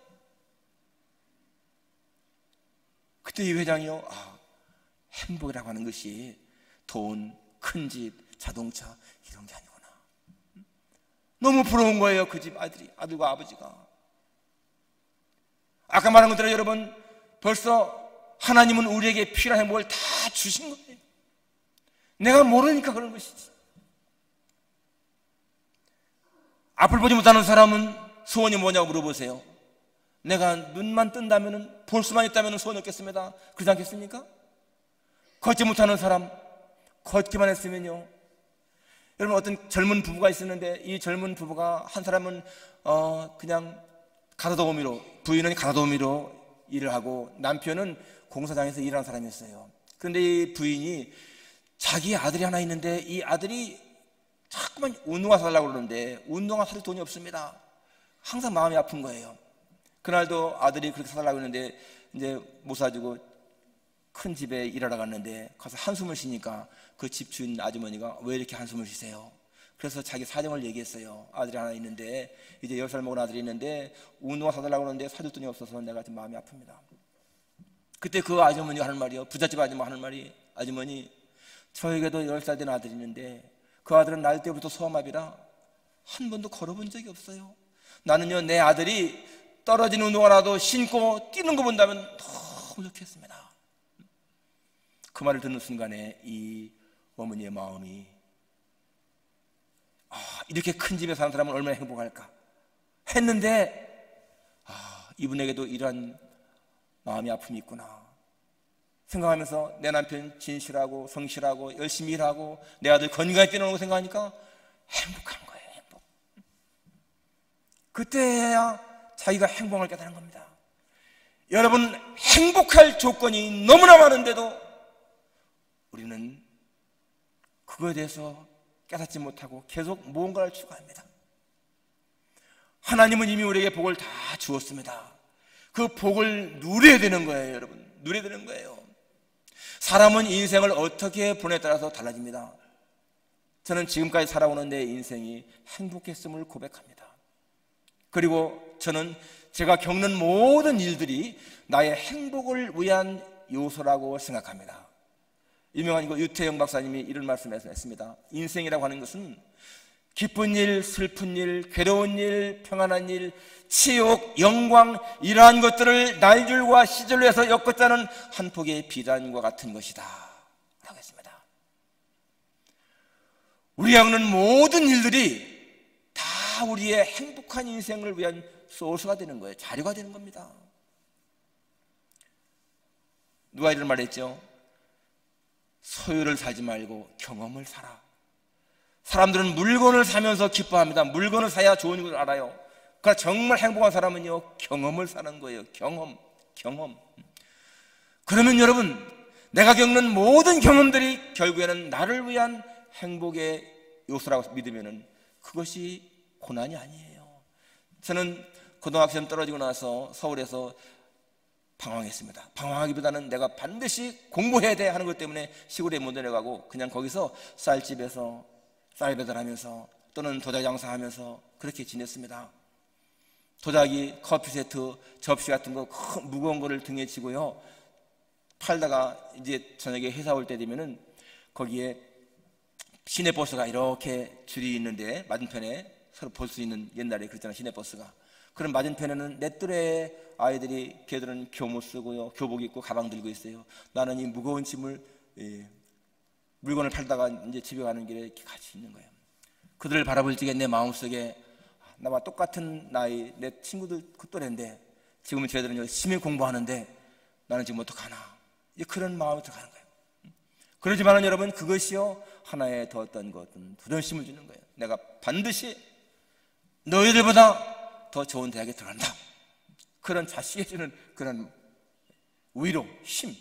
Speaker 2: 그때 이 회장이요, 아, 행복이라고 하는 것이 돈, 큰 집, 자동차 이런 게 아니구나. 너무 부러운 거예요. 그 집 아들이, 아들과 아버지가. 아까 말한 것대로 여러분, 벌써 하나님은 우리에게 필요한 행복을 다 주신 거예요. 내가 모르니까 그런 것이지. 앞을 보지 못하는 사람은 소원이 뭐냐고 물어보세요. 내가 눈만 뜬다면, 볼 수만 있다면 소원이 없겠습니다. 그렇지 않겠습니까? 걷지 못하는 사람, 걷기만 했으면요. 여러분, 어떤 젊은 부부가 있었는데, 이 젊은 부부가, 한 사람은 어 그냥 가다도우미로, 부인은 가다도우미로 일을 하고 남편은 공사장에서 일하는 사람이었어요. 그런데 이 부인이 자기 아들이 하나 있는데, 이 아들이 자꾸만 운동화 사달라고 그러는데 운동화 살 돈이 없습니다. 항상 마음이 아픈 거예요. 그날도 아들이 그렇게 사달라고 했는데 이제 못 사주고 큰 집에 일하러 갔는데, 가서 한숨을 쉬니까 그 집 주인 아주머니가 왜 이렇게 한숨을 쉬세요? 그래서 자기 사정을 얘기했어요. 아들이 하나 있는데, 이제 열 살 먹은 아들이 있는데 운동화 사달라고 하는데 사줄 돈이 없어서 내가 좀 마음이 아픕니다. 그때 그 아주머니가 하는 말이요, 부잣집 아주머니가 하는 말이, 아주머니, 저에게도 열 살 된 아들이 있는데 그 아들은 날 때부터 소아마비라 한 번도 걸어본 적이 없어요. 나는요, 내 아들이 떨어진 운동화라도 신고 뛰는 거 본다면 너무 좋겠습니다. 그 말을 듣는 순간에 이 어머니의 마음이, 아, 이렇게 큰 집에 사는 사람은 얼마나 행복할까 했는데, 아, 이분에게도 이러한 마음이 아픔이 있구나 생각하면서 내 남편 진실하고 성실하고 열심히 일하고 내 아들 건강하게 뛰어노는 거 생각하니까 행복한 거예요. 행복. 그때야 자기가 행복을 깨달은 겁니다. 여러분, 행복할 조건이 너무나 많은데도 우리는 그거에 대해서 깨닫지 못하고 계속 무언가를 추구합니다. 하나님은 이미 우리에게 복을 다 주었습니다. 그 복을 누려야 되는 거예요. 여러분, 누려야 되는 거예요. 사람은 인생을 어떻게 보내에 따라서 달라집니다. 저는 지금까지 살아오는 내 인생이 행복했음을 고백합니다. 그리고 저는 제가 겪는 모든 일들이 나의 행복을 위한 요소라고 생각합니다. 유명한 이거 유태영 박사님이 이런 말씀을 했습니다. 인생이라고 하는 것은 기쁜 일, 슬픈 일, 괴로운 일, 평안한 일, 치욕, 영광, 이러한 것들을 날줄과 시절로 해서 엮었다는 한 폭의 비단과 같은 것이다 라고 했습니다. 우리가 겪는 모든 일들이 다 우리의 행복한 인생을 위한 소스가 되는 거예요. 자료가 되는 겁니다. 누가 이런 말을 했죠? 소유를 사지 말고 경험을 사라. 사람들은 물건을 사면서 기뻐합니다. 물건을 사야 좋은 걸 알아요. 그러나 정말 행복한 사람은요, 경험을 사는 거예요. 경험, 경험. 그러면 여러분, 내가 겪는 모든 경험들이 결국에는 나를 위한 행복의 요소라고 믿으면 그것이 고난이 아니에요. 저는 고등학교 시험 떨어지고 나서 서울에서 방황했습니다. 방황하기보다는 내가 반드시 공부해야 돼 하는 것 때문에 시골에 못 내려가고 그냥 거기서 쌀집에서 쌀 배달하면서 또는 도자기 장사하면서 그렇게 지냈습니다. 도자기, 커피 세트, 접시 같은 거 큰 무거운 거를 등에 지고요, 팔다가 이제 저녁에 회사 올 때 되면은 거기에 시내버스가 이렇게 줄이 있는데 맞은편에 서로 볼 수 있는, 옛날에 그랬잖아요, 시내버스가. 그럼 맞은편에는 내 또래 아이들이, 걔들은 교무 쓰고요, 교복 입고 가방 들고 있어요. 나는 이 무거운 짐을, 예, 물건을 팔다가 이제 집에 가는 길에 이렇게 같이 있는 거예요. 그들을 바라볼 적에 내 마음속에 나와 똑같은 나이 내 친구들 그 또래인데 지금은 쟤들은 열심히 공부하는데 나는 지금 어떡하나, 이제 그런 마음이 들어가는 거예요. 그러지만은 여러분, 그것이요 하나의 더 어떤 것은 부담심을 주는 거예요. 내가 반드시 너희들보다 더 좋은 대학에 들어간다. 그런 자식이 주는 그런 위로, 힘.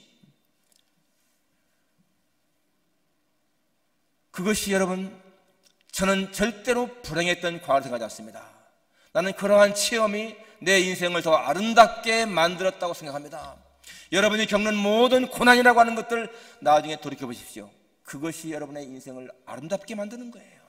Speaker 2: 그것이 여러분, 저는 절대로 불행했던 과거를 생각하지 않습니다. 나는 그러한 체험이 내 인생을 더 아름답게 만들었다고 생각합니다. 여러분이 겪는 모든 고난이라고 하는 것들 나중에 돌이켜 보십시오. 그것이 여러분의 인생을 아름답게 만드는 거예요.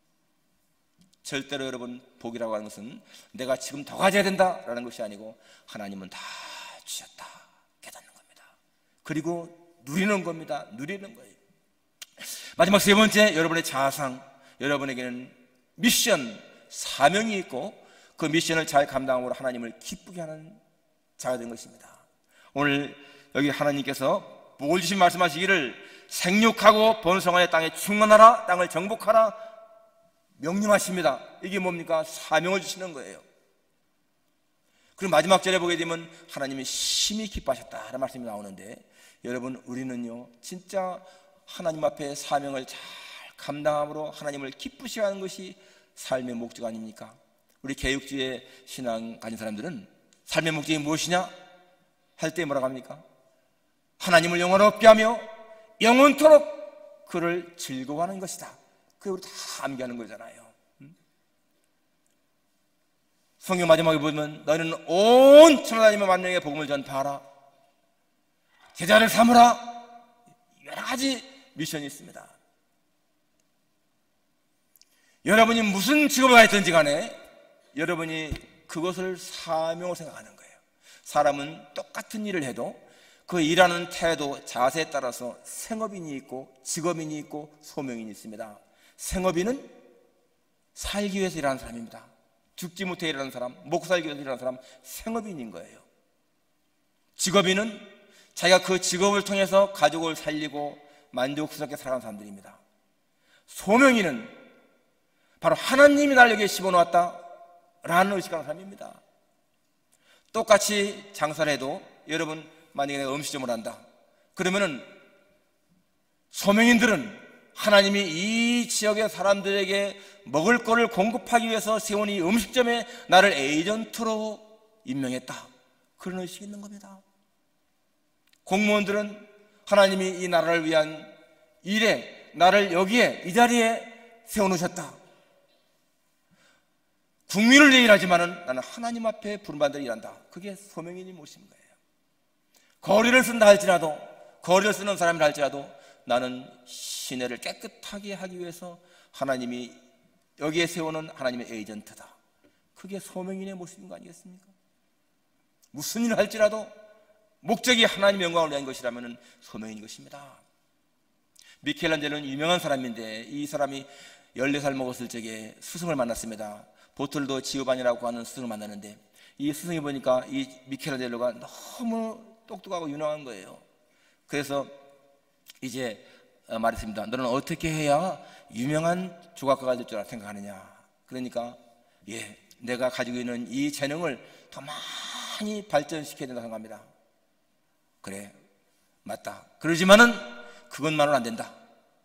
Speaker 2: 절대로 여러분, 복이라고 하는 것은 내가 지금 더 가져야 된다라는 것이 아니고 하나님은 다 주셨다 깨닫는 겁니다. 그리고 누리는 겁니다. 누리는 거예요. 마지막 세 번째, 여러분의 자상, 여러분에게는 미션, 사명이 있고 그 미션을 잘 감당함으로 하나님을 기쁘게 하는 자가 된 것입니다. 오늘 여기 하나님께서 복을 주신 말씀하시기를 생육하고 번성하여 땅에 충만하라, 땅을 정복하라 명령하십니다. 이게 뭡니까? 사명을 주시는 거예요. 그리고 마지막 절에 보게 되면 하나님이 심히 기뻐하셨다라는 말씀이 나오는데, 여러분, 우리는요 진짜 하나님 앞에 사명을 잘 감당함으로 하나님을 기쁘시게 하는 것이 삶의 목적 아닙니까? 우리 개육주의 신앙 가진 사람들은 삶의 목적이 무엇이냐 할 때 뭐라고 합니까? 하나님을 영원롭게 하며 영원토록 그를 즐거워하는 것이다. 그게 우리 다 암기하는 거잖아요. 성경 마지막에 보면 너희는 온 천하다니며 만명의 복음을 전파하라, 제자를 삼으라, 여러 가지 미션이 있습니다. 여러분이 무슨 직업을 가졌든지 간에 여러분이 그것을 사명으로 생각하는 거예요. 사람은 똑같은 일을 해도 그 일하는 태도, 자세에 따라서 생업인이 있고 직업인이 있고 소명인이 있습니다. 생업인은 살기 위해서 일하는 사람입니다. 죽지 못해 일하는 사람, 먹고 살기 위해서 일하는 사람, 생업인인 거예요. 직업인은 자기가 그 직업을 통해서 가족을 살리고 만족스럽게 살아가는 사람들입니다. 소명인은 바로 하나님이 날 여기에 집어넣었다 라는 의식하는 사람입니다. 똑같이 장사를 해도 여러분, 만약에 내가 음식점을 한다 그러면은 소명인들은 하나님이 이 지역의 사람들에게 먹을 거를 공급하기 위해서 세운 이 음식점에 나를 에이전트로 임명했다, 그런 의식이 있는 겁니다. 공무원들은 하나님이 이 나라를 위한 일에 나를 여기에 이 자리에 세워놓으셨다, 국민을 위해 일하지만은 나는 하나님 앞에 부름받은 대로 일한다, 그게 소명인이 모신 거예요. 거리를 쓴다 할지라도, 거리를 쓰는 사람이라 할지라도 나는 시내를 깨끗하게 하기 위해서 하나님이 여기에 세우는 하나님의 에이전트다, 그게 소명인의 모습인 거 아니겠습니까? 무슨 일을 할지라도 목적이 하나님의 영광을 위한 것이라면 소명인 것입니다. 미켈란젤로는 유명한 사람인데 이 사람이 열네 살 먹었을 적에 스승을 만났습니다. 보톨도 지오반이라고 하는 스승을 만났는데 이 스승이 보니까 이 미켈란젤로가 너무 똑똑하고 유능한 거예요. 그래서 이제 말했습니다. 너는 어떻게 해야 유명한 조각가가 될 줄 생각하느냐? 그러니까 예, 내가 가지고 있는 이 재능을 더 많이 발전시켜야 된다고 생각합니다. 그래, 맞다. 그러지만은 그것만으로는 안 된다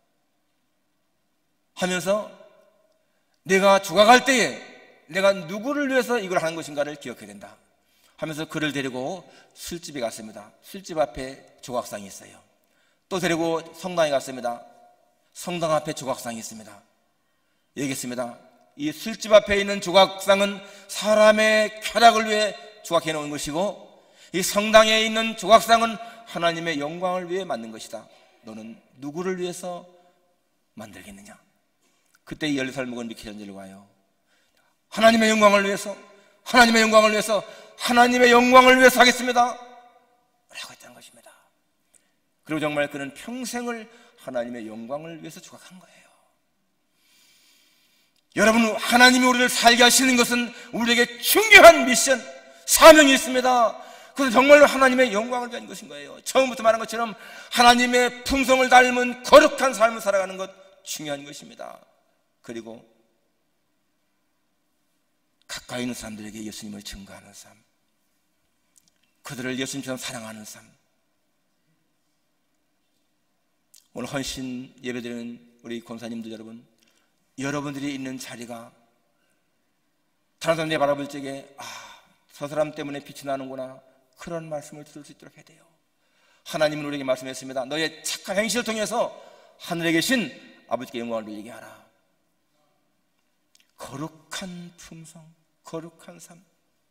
Speaker 2: 하면서 내가 조각할 때에 내가 누구를 위해서 이걸 하는 것인가를 기억해야 된다 하면서 그를 데리고 술집에 갔습니다. 술집 앞에 조각상이 있어요. 또 데리고 성당에 갔습니다. 성당 앞에 조각상이 있습니다. 얘기했습니다. 이 술집 앞에 있는 조각상은 사람의 쾌락을 위해 조각해 놓은 것이고 이 성당에 있는 조각상은 하나님의 영광을 위해 만든 것이다. 너는 누구를 위해서 만들겠느냐? 그때 이 열네 살 먹은 미켈란젤로가 와요. 하나님의 영광을 위해서, 하나님의 영광을 위해서, 하나님의 영광을 위해서 하겠습니다 라고 했다는 것입니다. 그리고 정말 그는 평생을 하나님의 영광을 위해서 조각한 거예요. 여러분, 하나님이 우리를 살게 하시는 것은 우리에게 중요한 미션, 사명이 있습니다. 그래서 정말로 하나님의 영광을 위한 것인 거예요. 처음부터 말한 것처럼 하나님의 품성을 닮은 거룩한 삶을 살아가는 것 중요한 것입니다. 그리고 가까이 있는 사람들에게 예수님을 증거하는 삶, 그들을 예수님처럼 사랑하는 삶. 오늘 헌신 예배드리는 우리 권사님들 여러분, 여러분들이 있는 자리가 다른 사람들이 바라볼 적에 아, 저 사람 때문에 빛이 나는구나, 그런 말씀을 들을 수 있도록 해야 돼요. 하나님은 우리에게 말씀했습니다. 너의 착한 행실을 통해서 하늘에 계신 아버지께 영광을 돌리게 하라. 거룩한 품성, 거룩한 삶.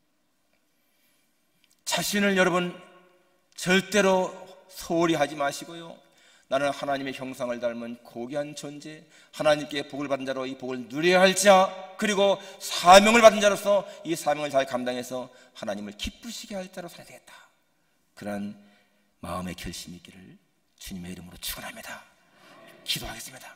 Speaker 2: 자신을 여러분 절대로 소홀히 하지 마시고요, 나는 하나님의 형상을 닮은 고귀한 존재, 하나님께 복을 받은 자로 이 복을 누려야 할 자, 그리고 사명을 받은 자로서 이 사명을 잘 감당해서 하나님을 기쁘시게 할 자로 살아야 되겠다, 그런 마음의 결심이 있기를 주님의 이름으로 축원합니다. 기도하겠습니다.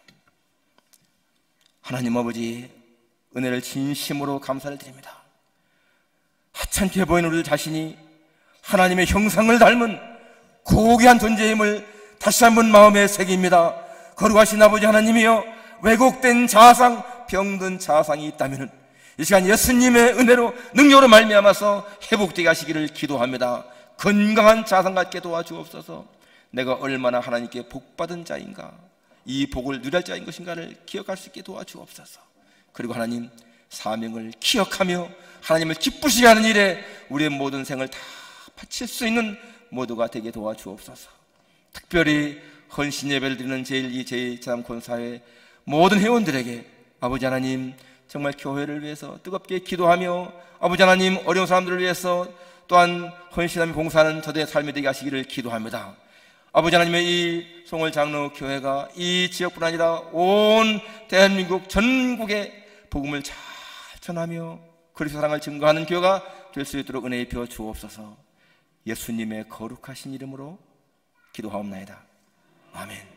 Speaker 2: 하나님 아버지, 은혜를 진심으로 감사를 드립니다. 하찮게 보이는 우리 자신이 하나님의 형상을 닮은 고귀한 존재임을 다시 한번 마음에 새깁니다. 거룩하신 아버지 하나님이여, 왜곡된 자상, 병든 자상이 있다면 이 시간 예수님의 은혜로 능력으로 말미암아서 회복되게 하시기를 기도합니다. 건강한 자상 갖게 도와주옵소서. 내가 얼마나 하나님께 복받은 자인가, 이 복을 누릴 자인 것인가를 기억할 수 있게 도와주옵소서. 그리고 하나님, 사명을 기억하며 하나님을 기쁘시게 하는 일에 우리의 모든 생을 다 바칠 수 있는 모두가 되게 도와주옵소서. 특별히 헌신 예배를 드리는 제일 이 제일 참 권사회 모든 회원들에게 아버지 하나님, 정말 교회를 위해서 뜨겁게 기도하며 아버지 하나님, 어려운 사람들을 위해서 또한 헌신하며 봉사하는 저들의 삶이 되게 하시기를 기도합니다. 아버지 하나님의 이 송월 장로 교회가 이 지역뿐 아니라 온 대한민국 전국에 복음을 잘 전하며 그리스도 사랑을 증거하는 교회가 될 수 있도록 은혜 입혀 주옵소서. 예수님의 거룩하신 이름으로 기도하옵나이다. 아멘.